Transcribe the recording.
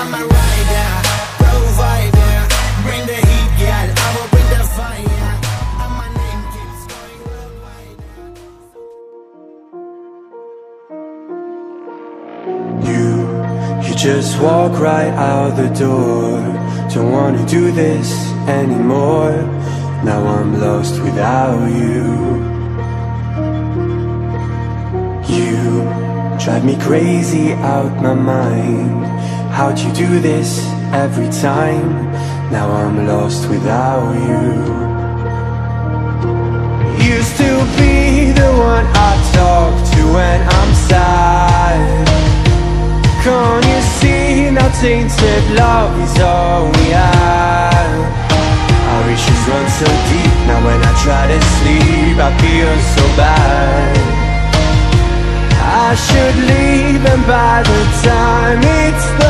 I'm a rider, provider. Bring the heat, girl, I will bring the fire. And my name keeps going worldwide. You just walk right out the door. Don't wanna do this anymore. Now I'm lost without you. You drive me crazy out my mind. How'd you do this every time? Now I'm lost without you. Used to be the one I talk to when I'm sad. Can't you see now tainted love is all we have? Our issues run so deep, now when I try to sleep I feel so bad. I should leave, and by the time it's the